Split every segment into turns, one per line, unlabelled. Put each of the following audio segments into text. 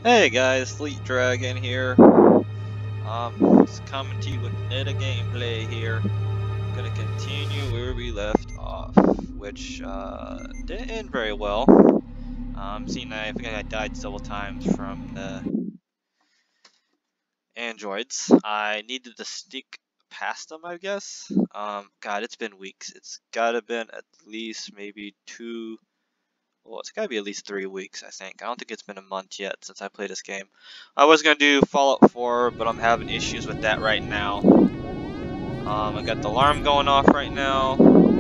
Hey guys, Fleet Dragon here. Just coming to you with another gameplay here. Gonna continue where we left off, which didn't end very well. Seeing I think I died several times from the androids. I needed to sneak past them, I guess. God, it's been weeks. It's gotta been at least maybe two. Well, it's gotta be at least 3 weeks, I think. I don't think it's been a month yet since I played this game. I was gonna do Fallout 4, but I'm having issues with that right now. I got the alarm going off right now.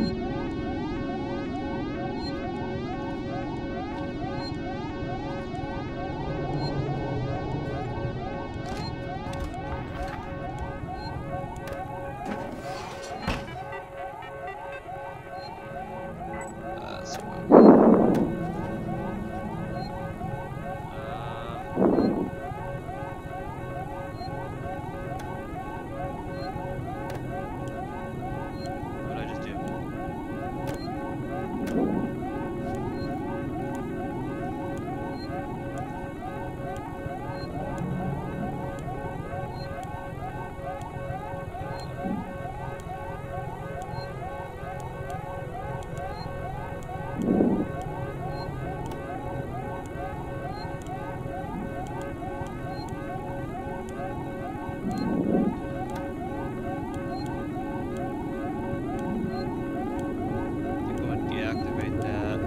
What did I just do? I'm going to deactivate that.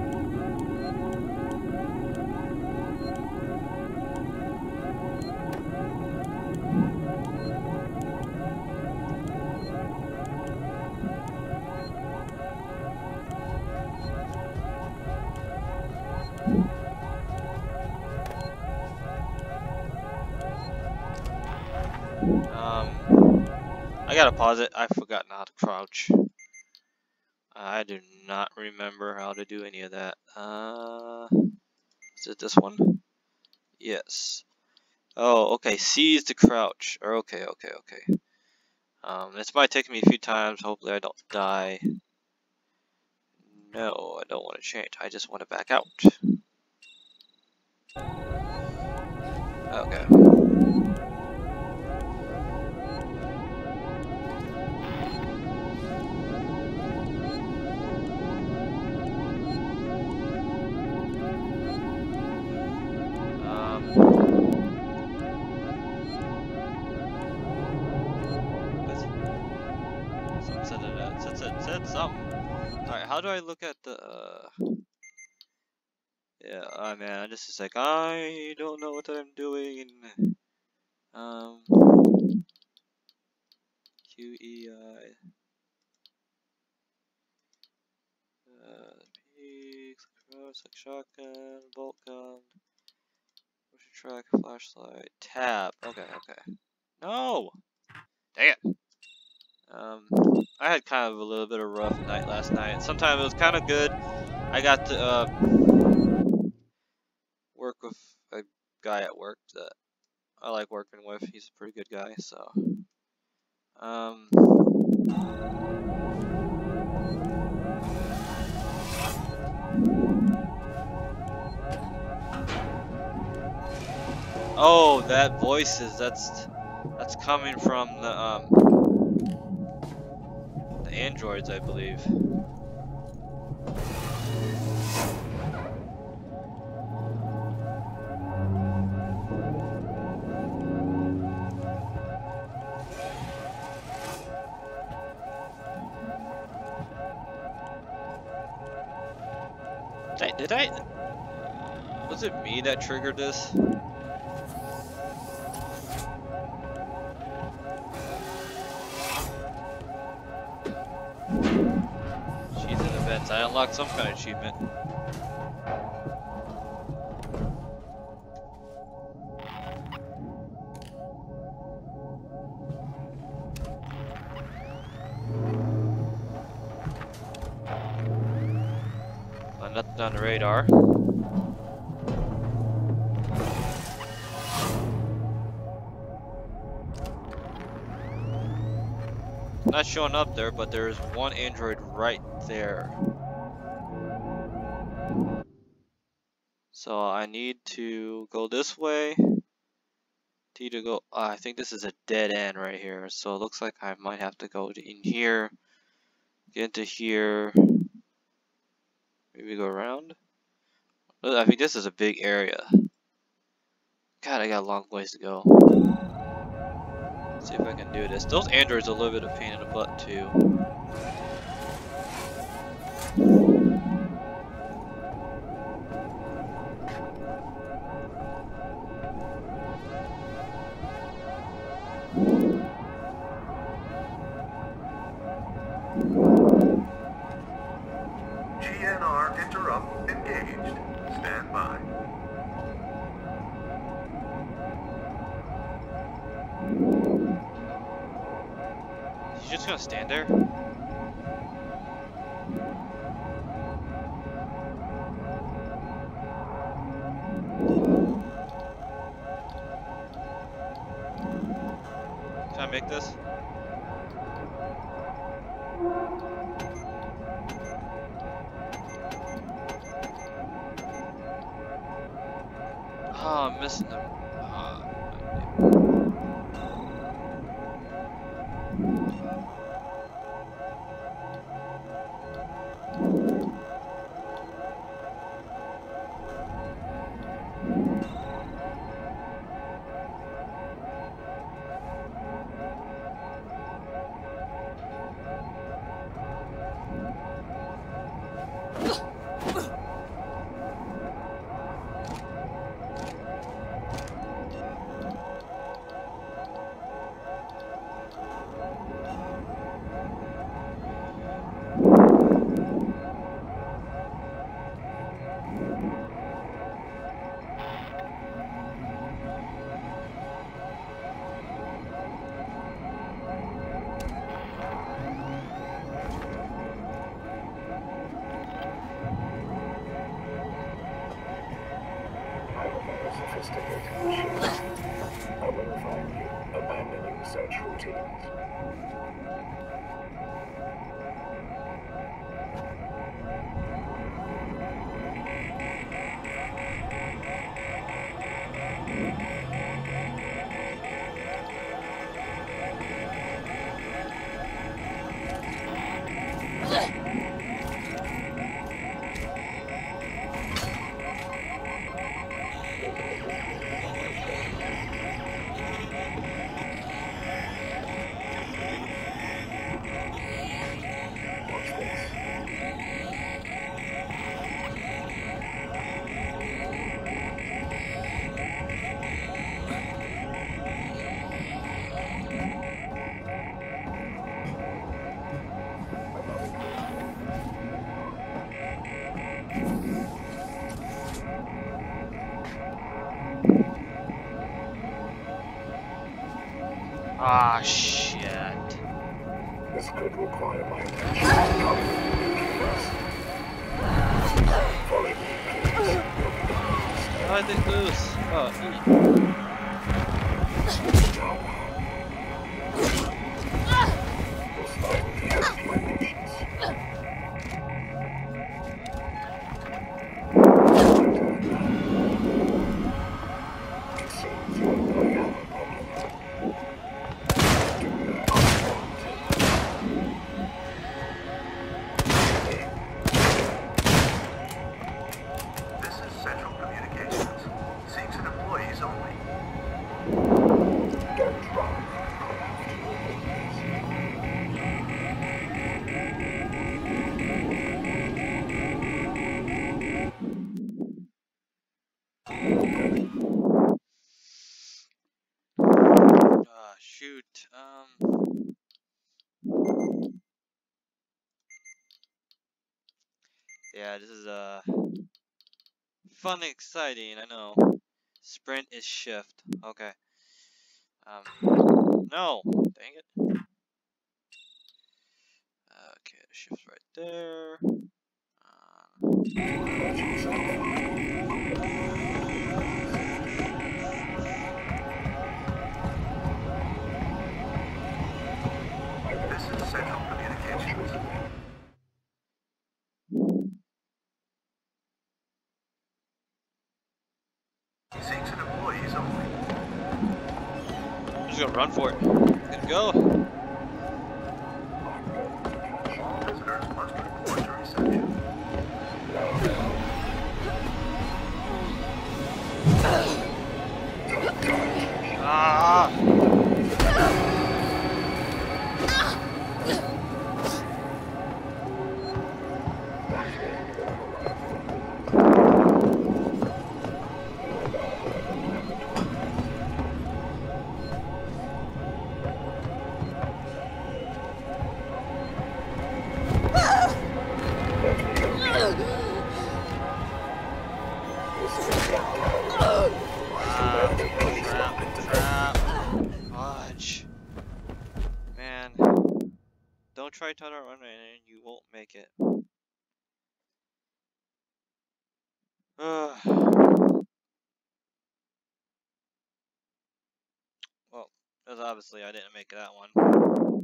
I gotta pause it. I've forgotten how to crouch. I do not remember how to do any of that. Is it this one? Yes. Oh, okay. Seize the crouch. Okay. This might take me a few times. Hopefully I don't die. No, I don't want to change. I just want to back out. Okay. Said something. Alright, how do I look at the, yeah, oh man, I'm just like, I don't know what I'm doing. QEI. Peaks, cross, like shotgun, bolt gun, motion track, flashlight, tab. Okay. No! Dang it! I had kind of a little bit of a rough night last night. Sometimes it was kind of good. I got to work with a guy at work that I like working with. He's a pretty good guy, so oh, that voices. That's coming from the androids, I believe. Did I? Was it me that triggered this? She's in events. I unlocked some kind of achievement. Nothing on the radar. Not showing up there, but there is one android right there. So I need to go this way. Need to go. I think this is a dead end right here. So it looks like I might have to go in here, get into here, maybe go around. I think this is a big area. God, I got a long ways to go. Let's see if I can do this. Those androids are a little bit of pain in the butt too.
GNR interrupt engaged. Stand by.
He's just gonna stand there? Can I make this? Oh, I'm missing them.
Sophisticated machines. I will find you abandoning such routines.
Ah, shit.
This could require my attention. Follow me, please.
How did they lose? Oh,
This time we have my patience. It seems you and I have a problem. This is Central Communications. Seeks and employees only. Don't run.
shoot. Yeah, this is fun and exciting, I know. Sprint is shift. Okay. No! Dang it. Okay, shift's right there.
This is Central Communications.
just gonna run for it. Let's go.
All visitors must report to reception.
Ah! Fudge. Man. Don't try to run and you won't make it. Well, as obviously I didn't make that one.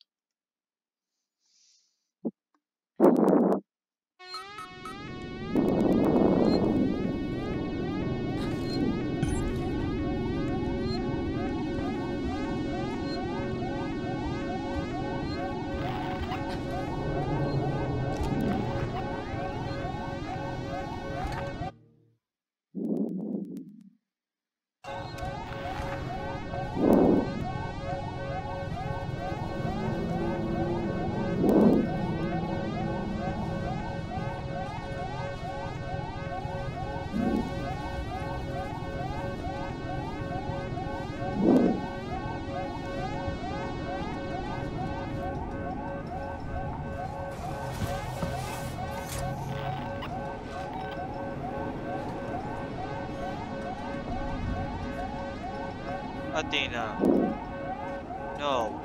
Athena. No.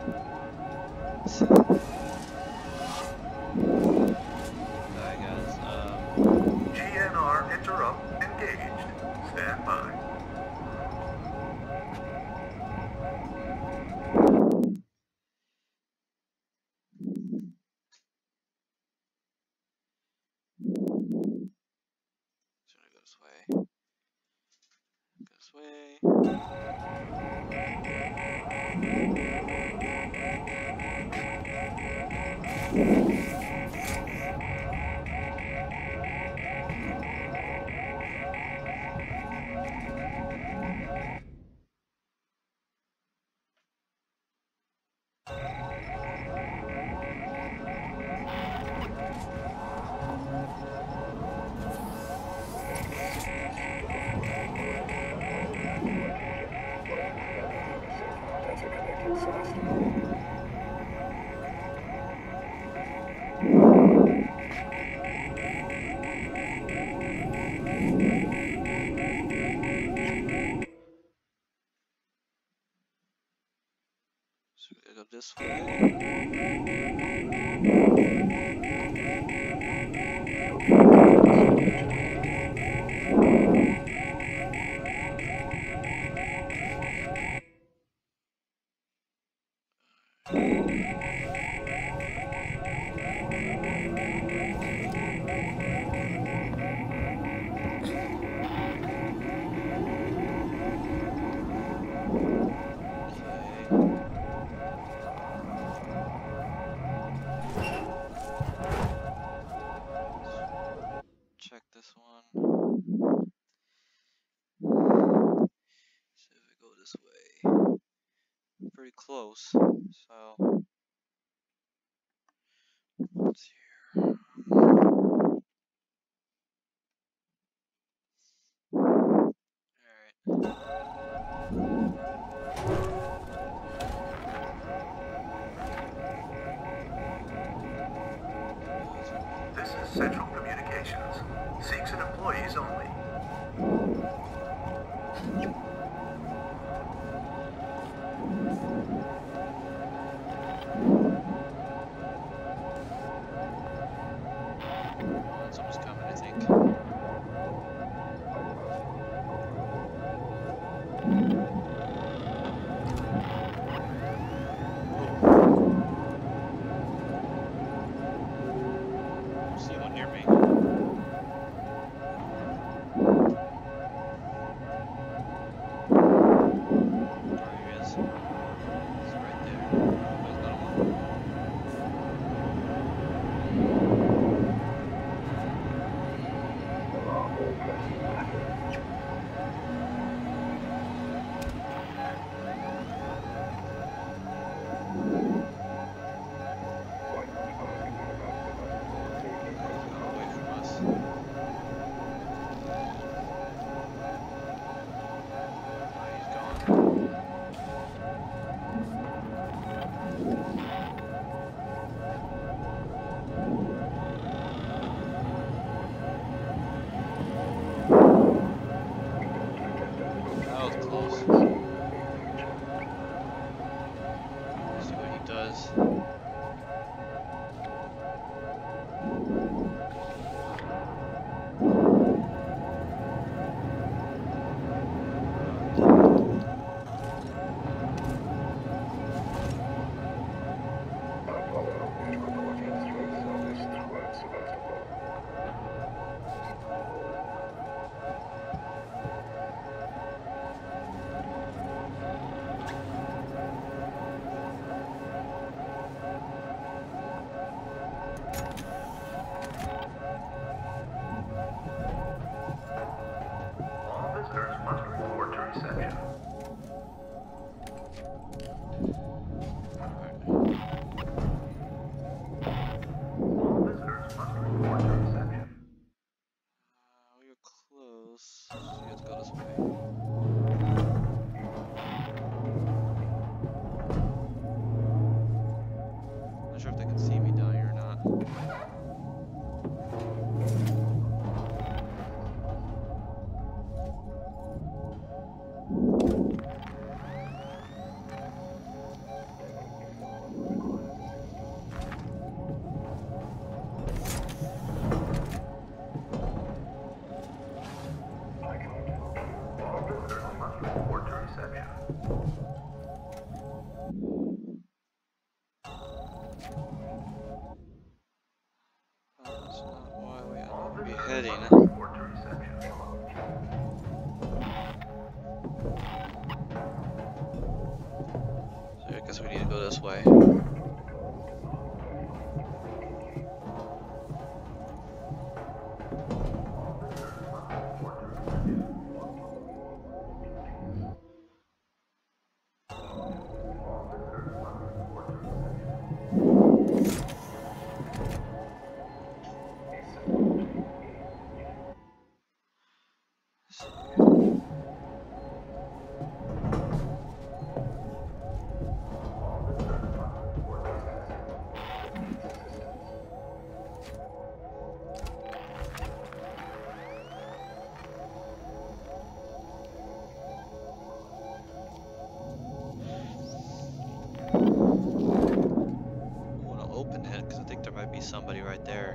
Alright guys,
GNR interrupt engaged. Stand by.
it's gonna go this way. Go this way.
That's a connected system.
So we gotta go this way. Check this one. See if we go this way. Pretty close. So what's here? Alright.
This is Central Communications. Seeks and employees only.
Someone's coming, I think. See one near me. close. See what he does.
All visitors must report to reception. All visitors must report to reception.
We're close. Let's go this way. Not sure if they can see me down here or not.
All visitors must report to reception.
That's not why we
All
ought to be
visitors
heading.
must report to reception.
So I guess we need to go this way. I want to open it because I think there might be somebody right there.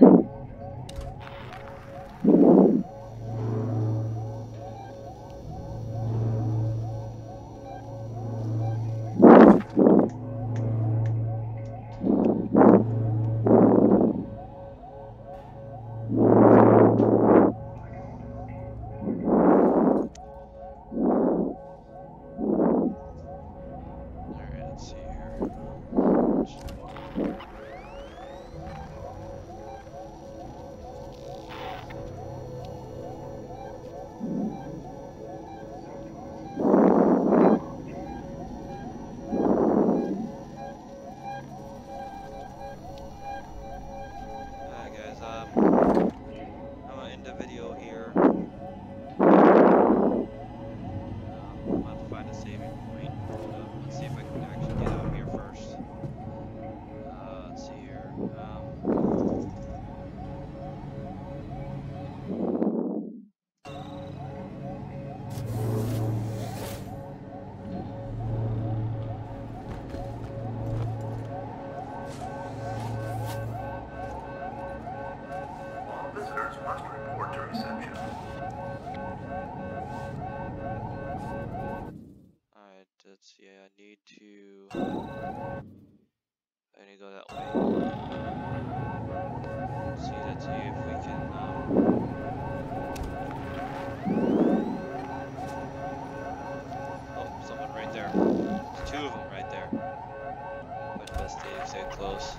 Alright, let's see here. Alright guys, I'm gonna end the video here. I'm about to find a saving point. Let's see if I can actually get out here first. Let's see here.
All visitors must report to reception.
Alright, let's see. I need to go that way. Let's see if we can. Oh, someone right there. There's two of them right there. But best to stay close.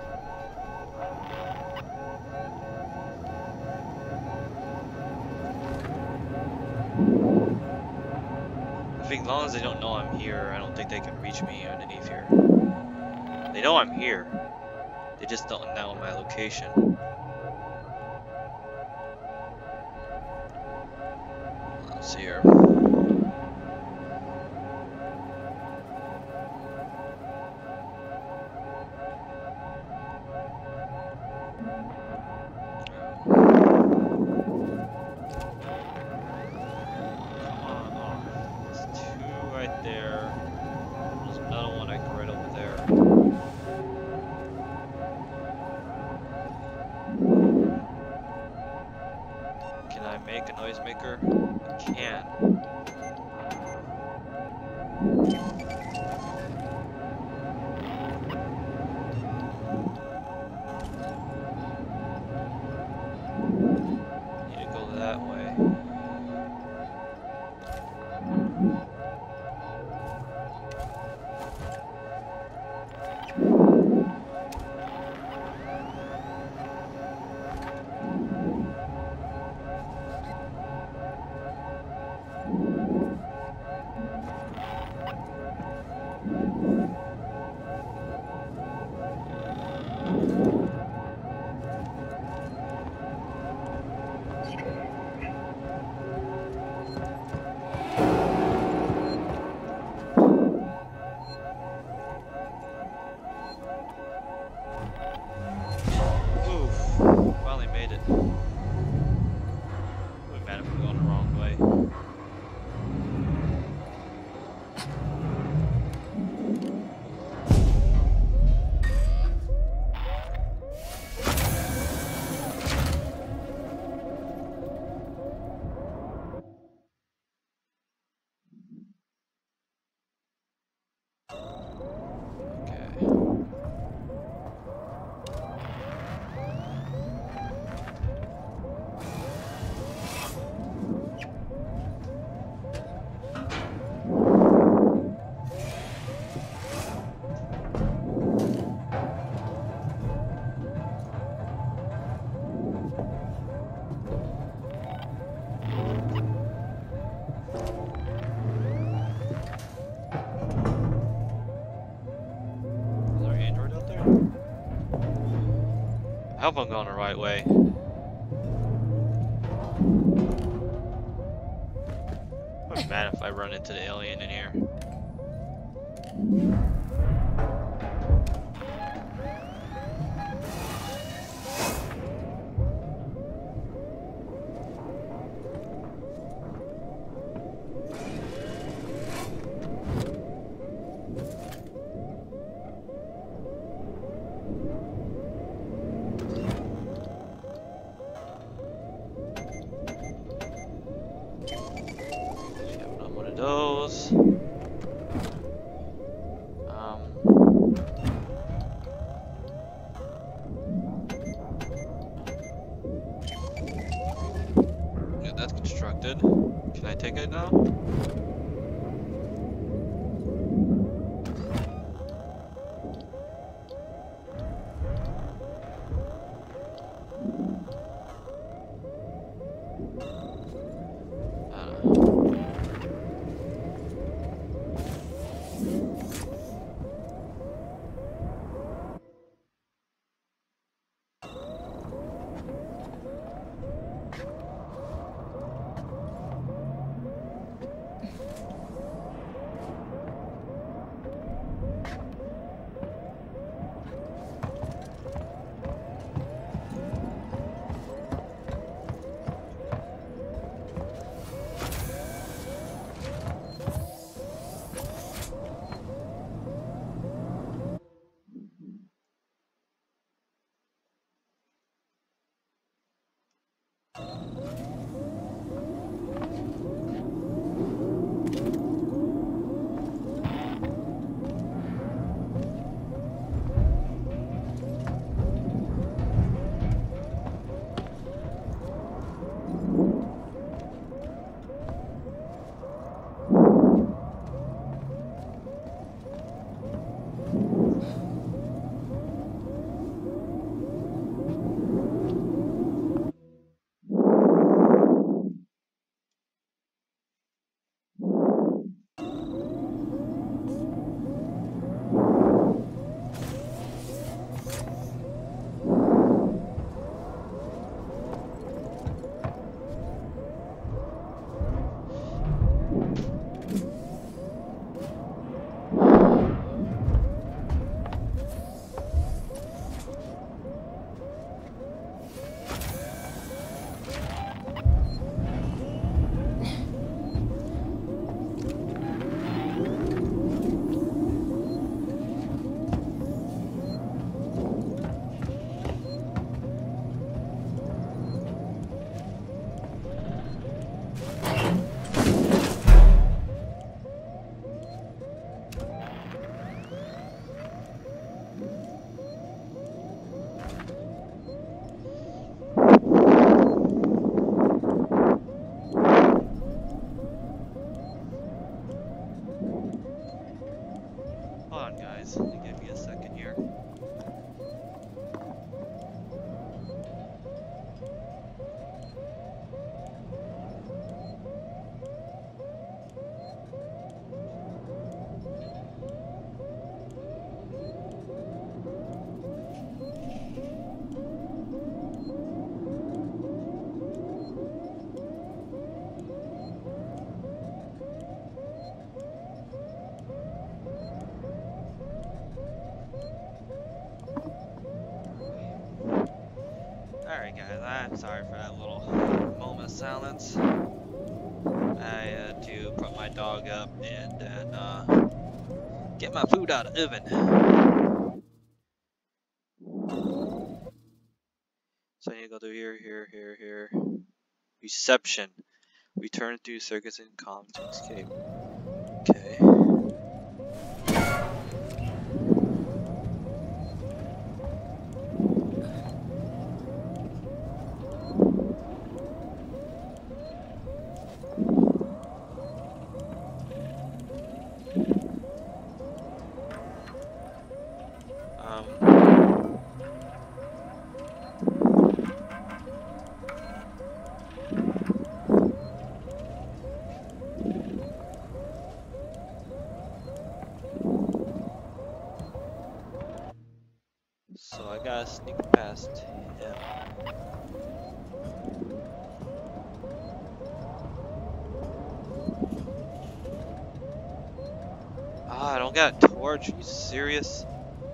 I think as long as they don't know I'm here, I don't think they can reach me underneath here. They know I'm here. They just don't know my location. Let's see here. Come on, oh, it's there. There's another one like right over there. Can I make a noisemaker? I can. Need to go that way. Oof, finally made it. Would be mad if we're going the wrong way. Okay. Is there an android out there? I hope I'm going the right way. I'd be mad if I run into the alien in here. She have another one of those. Yeah, that's constructed. Can I take it now? guys. Give me a second here. Alright guys, I'm sorry for that little moment of silence. I had to put my dog up and then get my food out of the oven. So I need to go through here. Reception. Return to circuits and comms to escape. Okay. So I gotta sneak past him. Ah, I don't got a torch. Are you serious?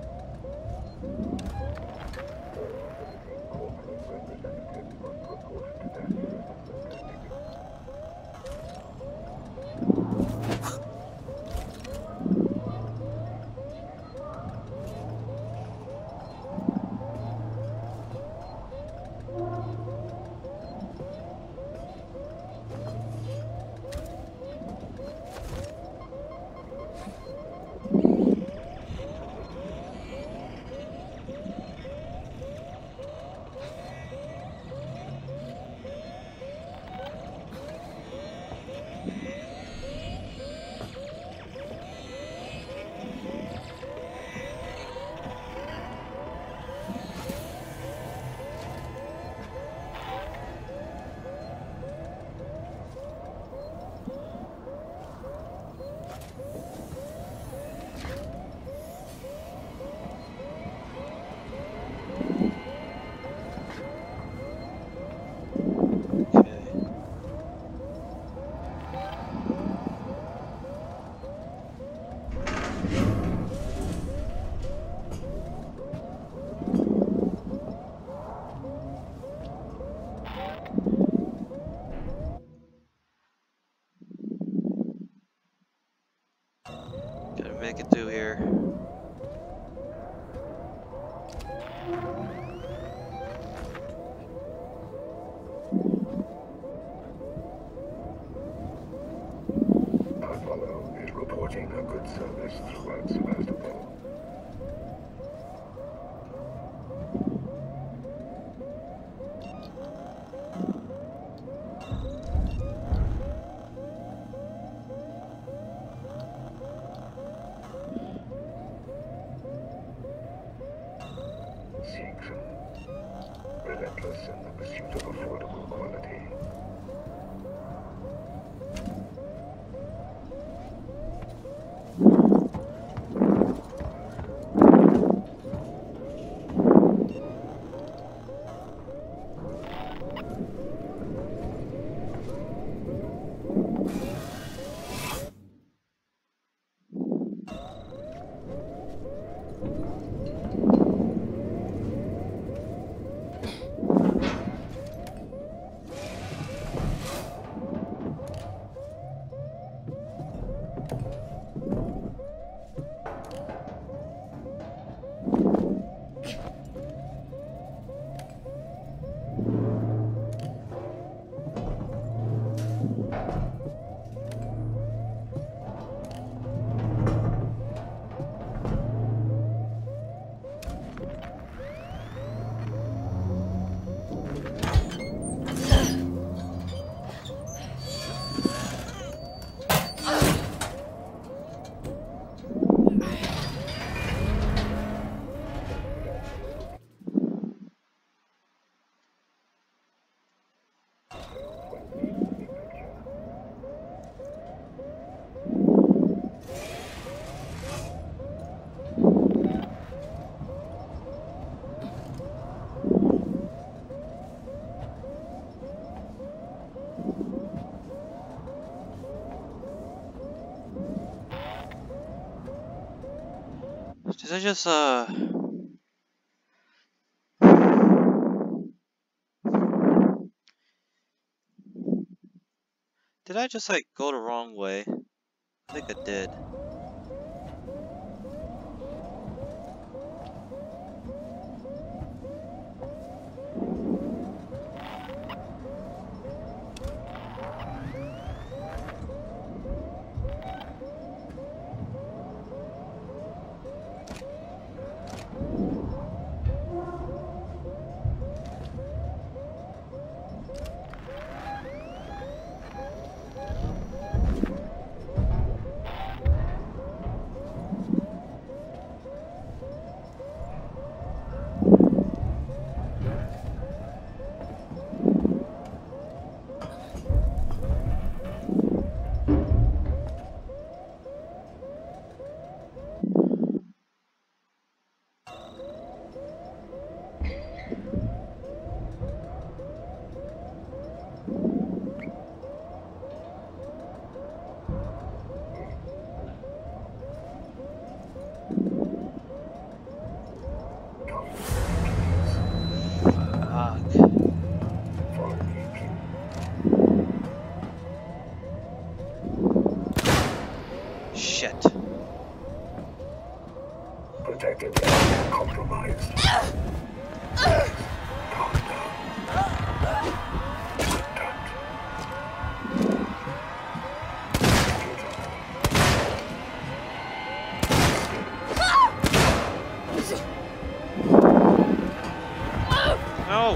Gotta make it through here.
Apollo is reporting a good service throughout Sevastopol. Seegson, relentless in the pursuit of affordable quality.
Did I just did I just like go the wrong way? I think I did. Shit.
Protected area compromised. Calm down.
No.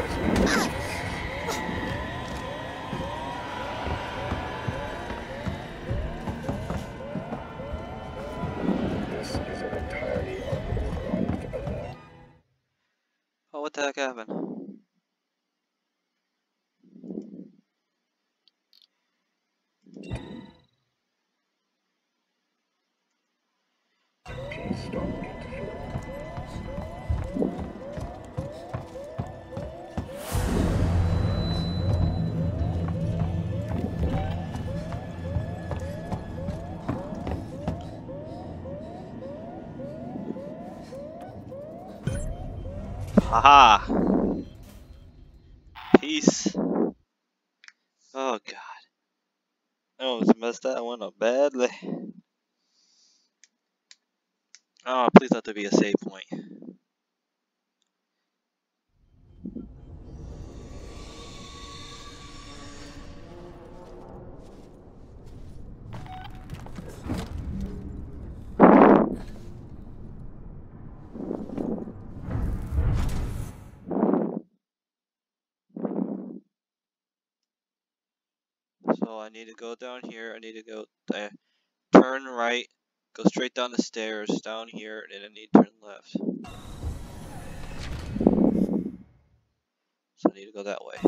This is an entirely unauthorized alert.
Oh, what the heck happened?
Please stop interfering.
Haha. Peace. Oh god. I almost messed that one up badly. Oh, please let there be a save point. So I need to go down here. I need to go turn right, go straight down the stairs down here, and then I need to turn left. So I need to go that way.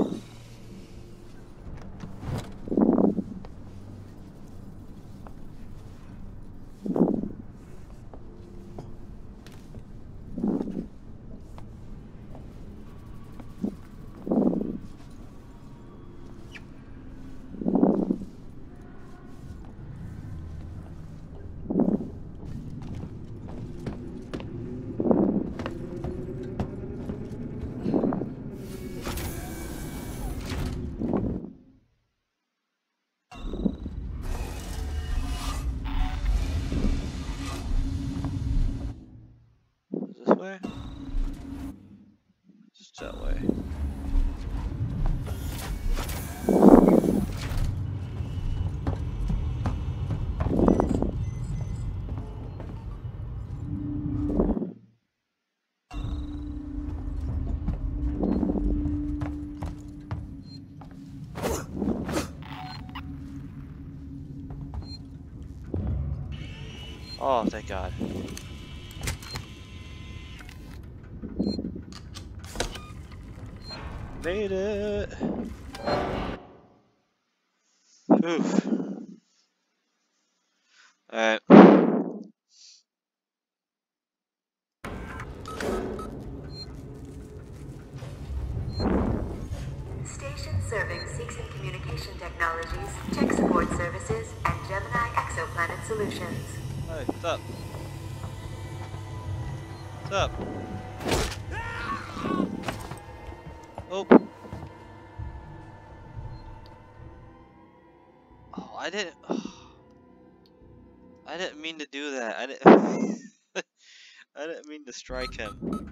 This way? Just that way. Oh, thank God. Made it! Oof. Alright.
Station serving Seegson Communication Technologies, Tech Support Services, and Gemini Exoplanet Solutions.
Hey, what's up? What's up? Oh. Oh, I didn't. I didn't mean to do that. I didn't. I didn't mean to strike him.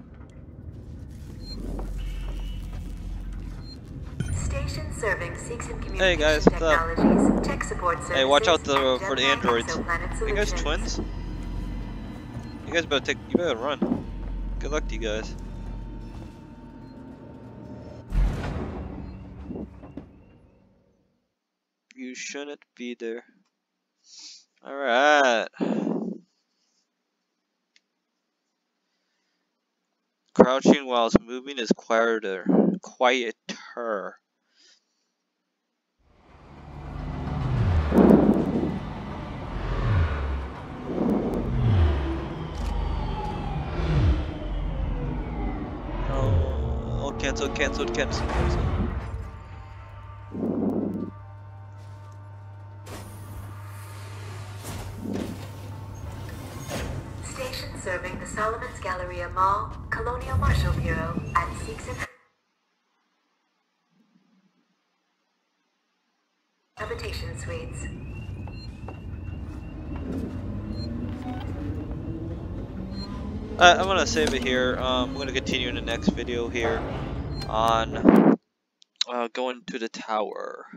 Station serving Seeks and Communication
Hey guys, what's up?
Technologies, tech support services,
Hey, watch out
and
for the
Jetpack
androids.
Exoplanet
Are you guys
Solutions.
twins? You guys better you better run. Good luck to you guys. You shouldn't be there. Alright. Crouching whilst moving is quieter. Oh, cancel.
Station serving the Solomon's Galleria Mall, Colonial Marshal Bureau, and Seeks and Habitation Suites.
I'm gonna save it here. We're gonna continue in the next video here on going to the tower.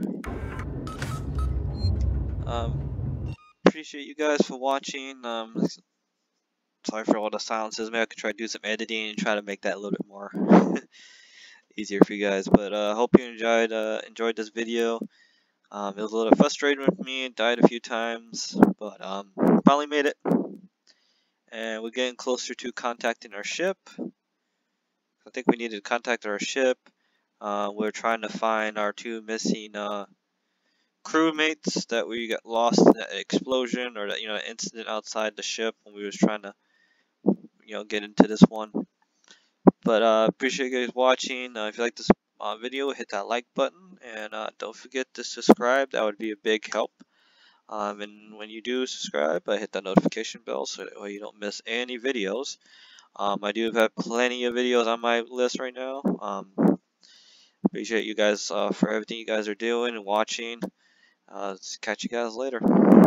Appreciate you guys for watching. Sorry for all the silences. Maybe I could try to do some editing and try to make that a little bit more easier for you guys. But hope you enjoyed this video. It was a little frustrating with me. Died a few times, but finally made it. And we're getting closer to contacting our ship. I think we need to contact our ship. We're trying to find our two missing crewmates that we got lost in that explosion or that incident outside the ship when we was trying to get into this one. But appreciate you guys watching. If you like this video, hit that like button and don't forget to subscribe. That would be a big help. And when you do subscribe, hit that notification bell so that way you don't miss any videos. I do have plenty of videos on my list right now. Appreciate you guys for everything you guys are doing and watching. Catch you guys later.